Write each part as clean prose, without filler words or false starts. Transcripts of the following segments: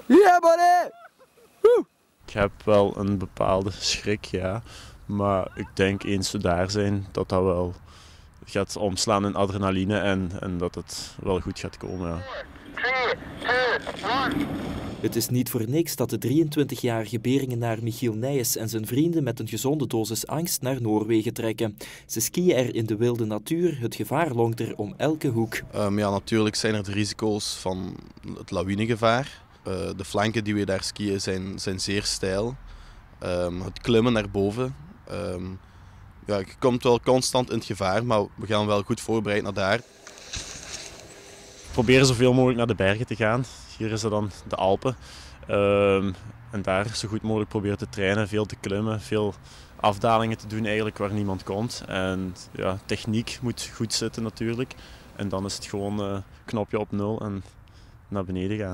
Yeah, buddy! Woe! Ik heb wel een bepaalde schrik, ja. Maar ik denk eens we daar zijn, dat dat wel gaat omslaan in adrenaline en dat het wel goed gaat komen. Ja. 3, 2, 1. Het is niet voor niks dat de 23-jarige Beringenaar Michiel Nijs en zijn vrienden met een gezonde dosis angst naar Noorwegen trekken. Ze skiën er in de wilde natuur, het gevaar longt er om elke hoek. Ja, natuurlijk zijn er de risico's van het lawinegevaar. De flanken die we daar skiën zijn zeer steil. Het klimmen naar boven. Ja, je komt wel constant in het gevaar, maar we gaan wel goed voorbereid naar daar. Proberen zoveel mogelijk naar de bergen te gaan. Hier is dat dan de Alpen. En daar zo goed mogelijk proberen te trainen, veel te klimmen, veel afdalingen te doen eigenlijk waar niemand komt. En ja, techniek moet goed zitten natuurlijk. En dan is het gewoon knopje op 0 en naar beneden gaan.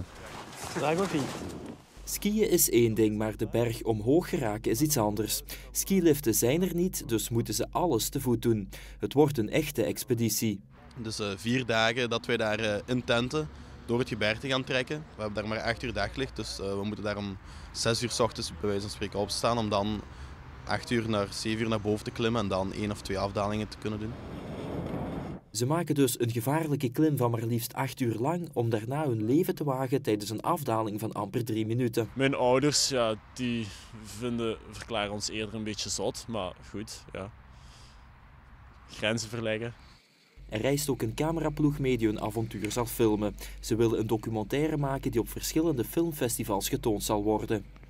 Skiën is één ding, maar de berg omhoog geraken is iets anders. Skiliften zijn er niet, dus moeten ze alles te voet doen. Het wordt een echte expeditie. Dus 4 dagen dat wij daar in tenten door het gebergte gaan trekken. We hebben daar maar 8 uur daglicht, dus we moeten daar om 6 uur 's ochtends bij wijze van spreken opstaan om dan 8 uur naar 7 uur naar boven te klimmen en dan 1 of 2 afdalingen te kunnen doen. Ze maken dus een gevaarlijke klim van maar liefst 8 uur lang om daarna hun leven te wagen tijdens een afdaling van amper 3 minuten. Mijn ouders, ja, die verklaren ons eerder een beetje zot, maar goed, ja. Grenzen verleggen. Er reist ook een cameraploeg mee die hun avontuur zal filmen. Ze willen een documentaire maken die op verschillende filmfestivals getoond zal worden.